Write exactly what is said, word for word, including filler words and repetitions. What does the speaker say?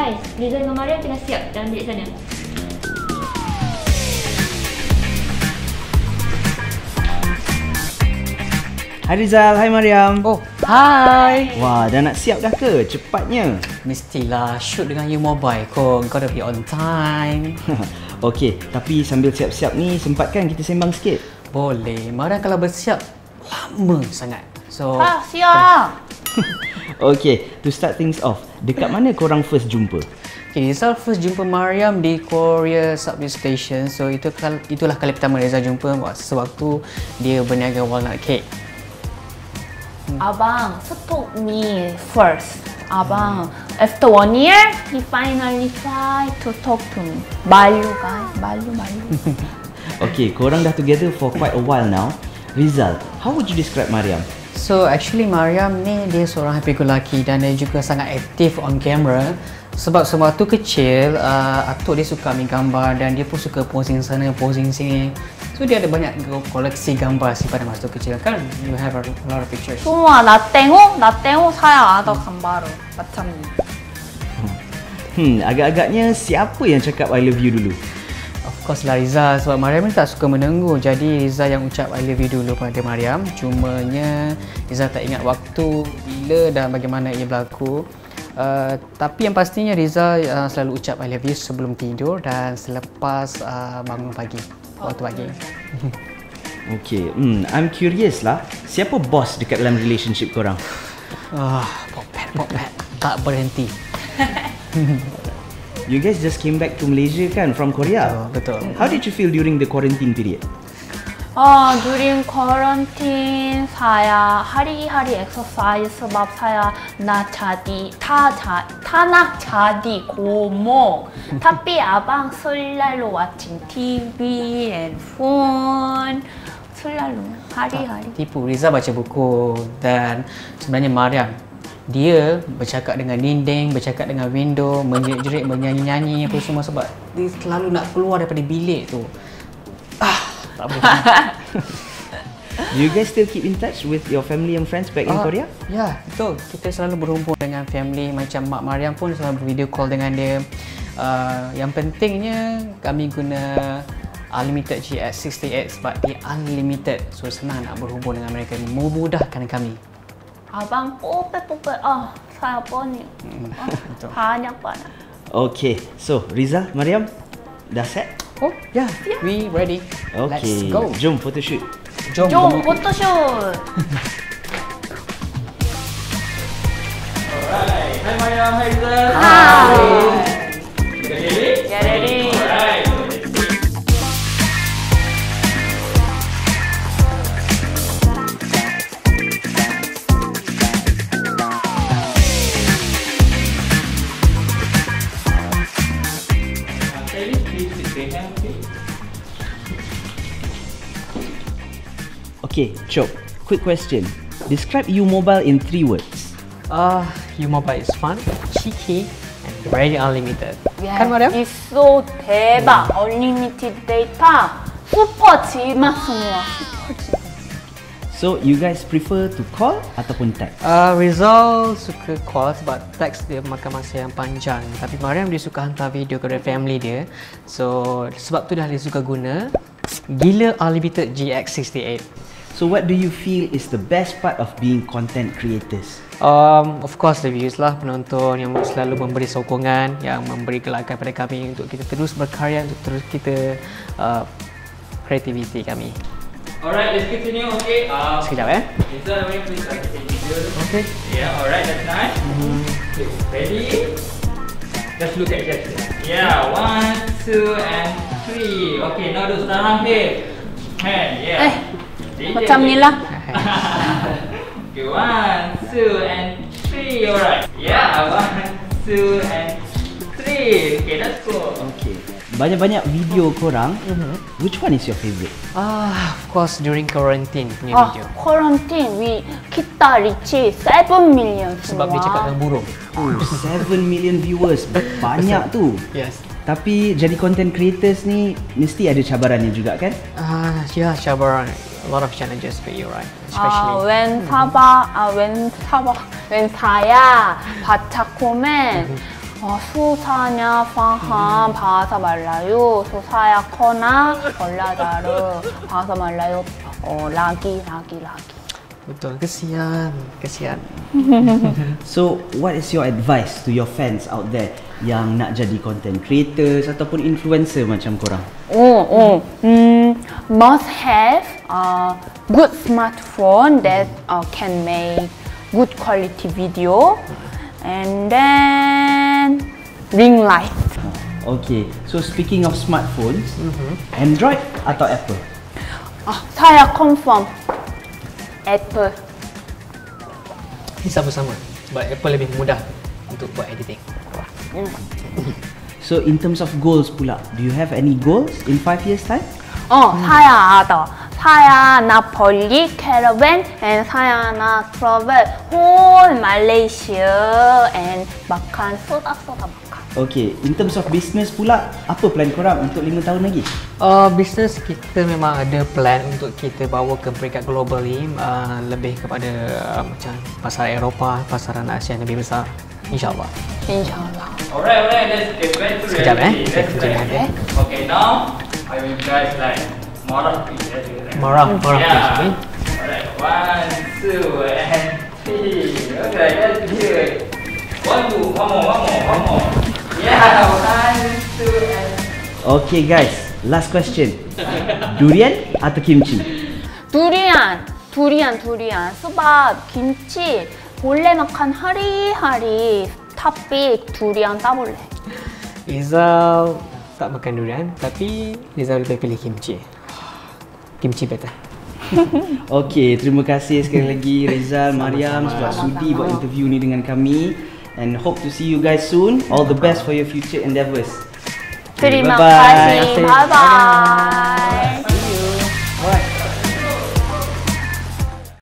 guys, Rizal dengan Mariam tengah siap dalam bilik sana. Hai Rizal, hai Mariam. Oh, hai. Wah, dah nak siap dah ke? Cepatnya. Mestilah shoot dengan you mobile kau. Gotta be on time. Okey, tapi sambil siap-siap ni sempatkan kita sembang sikit? Boleh. Mariam kalau bersiap lama sangat. So, Ah, siap. Okey, to start things off, dekat mana korang first jumpa? Okay, Rizal first jumpa Mariam di Korea Subway Station. So, itu itulah kali pertama Rizal jumpa sewaktu dia berniaga walnut cake. Abang stop me first. Abang, after one year, he finally tried to talk to me. Balu guys, balu balu. Okey, korang dah together for quite a while now. Rizal, how would you describe Mariam? So actually Mariam ni dia seorang happy-go-lucky dan dia juga sangat aktif on camera. Sebab sewaktu kecil, uh, atuk dia suka ambil gambar dan dia pun suka posing sana, posing sini. So dia ada banyak koleksi gambar sih pada masa kecil kan. You have a lot of pictures. Semua 나 tengok, 나 tengok saya ada gambar macam ni. Hmm, agak-agaknya siapa yang cakap I love you dulu? Of course lah Rizal, sebab Mariam ni tak suka menunggu. Jadi Rizal yang ucap I love you dulu pada Mariam. Cumanya Rizal tak ingat waktu, bila dan bagaimana ia berlaku. Uh, tapi yang pastinya Rizal uh, selalu ucap I love you sebelum tidur dan selepas uh, bangun pagi, waktu pagi. Okay, hmm, I'm curious lah, siapa bos dekat dalam relationship korang? Ah, popet, popet, tak berhenti. You guys just came back to Malaysia kan from Korea? Betul, betul. How did you feel during the quarantine period? Oh, during quarantine saya hari-hari exercise sebab saya nak jadi tak tak nak jadi gemuk. Tapi abang selalu watching T V and phone. Selalu hari-hari. Tipu, Rizal baca buku dan sebenarnya Mariam dia bercakap dengan dinding, bercakap dengan window, menjerit-jerit, menyanyi-nyanyi apa semua sebab dia selalu nak keluar daripada bilik tu. Ah, tak boleh. Do you guys still keep in touch with your family and friends back in uh, Korea? Ya, betul. Kita selalu berhubung dengan family. Macam Mak Mariam pun selalu video call dengan dia. Uh, yang pentingnya kami guna Unlimited G X enam lapan sebab dia unlimited. So senang nak berhubung dengan mereka, memudahkan kami. Abang popet-popet. Oh, saya pun ni. Oh, banyak banget. Okay, so Rizal, Mariam, dah set? Oh, yeah, yeah. We ready. Okay, let's go. Jom photoshoot. Jom, Jom photoshoot. Alright, hi Mariam, hi Rizal. Hi. Get ready? Get ready. Alright. Okay, Chop, quick question. Describe U Mobile in three words. Uh, U Mobile is fun, cheeky, and very unlimited. Yes, Kan Mariam? it's so 대박. Unlimited data. Super jimat semua. Super jimat. So, you guys prefer to call ataupun text? Uh, Rizal suka call sebab teks dia makan masa yang panjang. Tapi Mariam dia suka hantar video kepada family dia. So, sebab tu dah dia suka guna Gila Unlimited G X enam lapan. So, what do you feel is the best part of being content creators? Um, of course, the views lah, penonton yang selalu memberi sokongan, yang memberi gelagat pada kami untuk kita terus berkarya, untuk terus kita uh, kreativiti kami. Alright, let's continue. Okay. Uh, Sekejap eh. Rizal, let me please start the video. Okay. Yeah, alright, that's nice. Mm-hmm. Okay, ready? Just look at just. Yeah, one, two, and three. Okay, now do sekarang here. Hand, yeah. Eh, macam ni lah. Okay, one, two, and three. Alright. Yeah, one, two, and three. Okay, that's cool. Okay. Banyak-banyak video korang, Mm-hmm. which one is your favorite? Ah, of course during quarantine punya Ah, video. quarantine we kita reach seven million Sebab dia cakap dengan burung. Oh, seven million viewers. Banyak tu. Yes. Tapi jadi content creators ni mesti ada cabarannya juga kan? Ah, yeah, cabaran. A lot of challenges for you, right? Ah, Especially. when 사바, ah when 사바, when saya baca komen, 어, 수사냐, 파함, bahasa Melayu, susaya kona, oladaru, bahasa Melayu, oh, lagi, lagi, lagi. Betul, kesian, kesian. So, what is your advice to your fans out there yang nak jadi content creators ataupun influencer macam korang? Oh, oh, mm, must have a good smartphone that uh, can make good quality video, and then ring light. Okay, so speaking of smartphones, Android atau Apple? Ah, saya confirm Apple. Ini sama-sama. Sebab Apple lebih mudah untuk buat editing. So in terms of goals pula, do you have any goals in five years time? 어, saya ada. Saya nak pergi caravan and saya nak travel whole Malaysia and makan soda-soda makan. Okay, in terms of business pula, apa plan korang untuk lima tahun lagi? Uh, bisnes kita memang ada plan untuk kita bawa ke peringkat global ni, uh, lebih kepada uh, macam pasar Eropah, pasaran Asia yang lebih besar, insyaAllah. InsyaAllah. Alright, alright, let's get back to Sekejap, eh. reality. Let's Sekejap, get eh. back. Okay, now I will guys like marah please. Marah, marah Yeah. please, okay? Alright, one, two, and three. Okay, let's do it. One, two, one more, one more, one more. Yeah, one, two, and Okay guys, last question. Durian atau kimchi? 두리안, 두리안, 두리안, 수박, 김치, 볼래 makan hari-hari, tapi durian tak boleh. Rizal tak makan durian, tapi Rizal lebih pilih kimchi. Kimchi better. Okay, terima kasih sekali lagi Rizal, Mariam sebab sudi buat interview ni dengan kami, and hope to see you guys soon. All the best for your future endeavours. Terima Bye-bye. kasih. Bye bye.